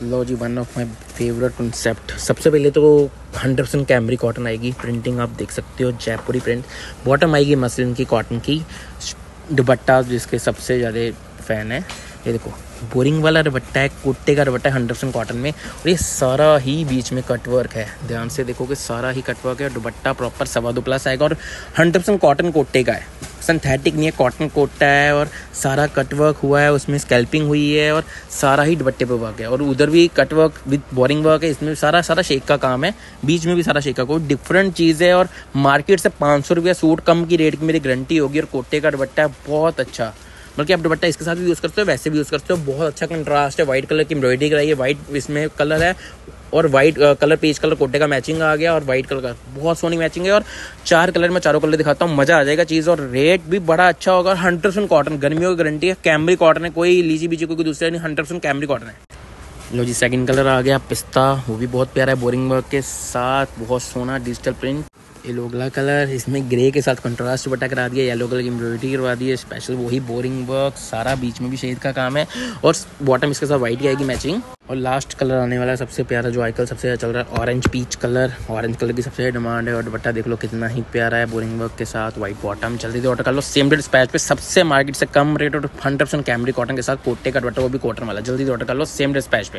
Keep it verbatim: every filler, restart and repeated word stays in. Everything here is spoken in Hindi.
लो जी, one of my favourite concept. सबसे पहले तो हंड्रेड परसेंट कैमरी कॉटन आएगी। प्रिंटिंग आप देख सकते हो, जयपुरी प्रिंट। बॉटम आएगी मसलिन की कॉटन की। दुपट्टा जिसके सबसे ज़्यादा फ़ैन है, ये देखो बोरिंग वाला दुपट्टा है, कुर्ते का दुपट्टा है हंड्रेड परसेंट कॉटन में। और ये सारा ही बीच में कटवर्क है, ध्यान से देखोगे सारा ही कटवर्क है। और दुपट्टा प्रॉपर सवा दो प्लस आएगा और हंड्रेड परसेंट कॉटन कोटे का है, सिंथेटिक नहीं है, कॉटन कोटा है। और सारा कटवर्क हुआ है, उसमें स्कैल्पिंग हुई है और सारा ही दुपट्टे पे वर्क है। और उधर भी कटवर्क विद बोरिंग वर्क है, इसमें सारा सारा शेक का काम है, बीच में भी सारा शेक का। कोई डिफरेंट चीज़ है और मार्केट से पाँच सौ रुपया सूट कम की रेट की मेरी गारंटी होगी। और कोटे का दुपट्टा है बहुत अच्छा, बल्कि आप दुपट्टा इसके साथ भी यूज़ करते हो, वैसे भी यूज़ करते हो। बहुत अच्छा कंट्रास्ट है, वाइट कलर की एम्ब्रॉयडरी कराई है, वाइट इसमें कलर है और वाइट कलर पेज कलर कोटे का मैचिंग आ गया और वाइट कलर का बहुत सोनी मैचिंग है। और चार कलर में चारों कलर दिखाता हूँ, मज़ा आ जाएगा चीज़। और रेट भी बड़ा अच्छा होगा। हंड्रेड परसेंट कॉटन, गर्मियों की गारंटी है, कैमरी कॉटन है, कोई लीची बीची कोई दूसरा नहीं, हंड्रेड परसेंट कैमरी कॉटन है। लो जी, सेकंड कलर आ गया पिस्ता, वो भी बहुत प्यारा है, बोरिंग वर्क के साथ, बहुत सोना डिजिटल प्रिंट। ये लोगला कलर, इसमें ग्रे के साथ कंट्रास्ट दुपट्टा करा दिया, येलो कलर की एम्ब्रॉयडरी करवा दी है, स्पेशल वही बोरिंग वर्क, सारा बीच में भी शेड का काम है। और बॉटम इसके साथ वाइट की आएगी मैचिंग। और लास्ट कलर आने वाला है सबसे प्यारा, जो आजकल सबसे ज़्यादा चल रहा है, orange peach colour. Orange colour की सबसे डिमांड है। और दुपट्टा देख लो कितना ही प्यारा है, बोरिंग वर्क के साथ, वाइट बॉटम। जल्दी से ऑर्डर कर लो, सेम रेट स्पैच पे, सबसे मार्केट से कम रेट और हंड्रेड परसेंट कैमरी कॉटन के साथ कोटे का दुपट्टा, वो भी कॉटन वाला। जल्दी से ऑर्डर कर लो, सेम रेट स्पैच पे।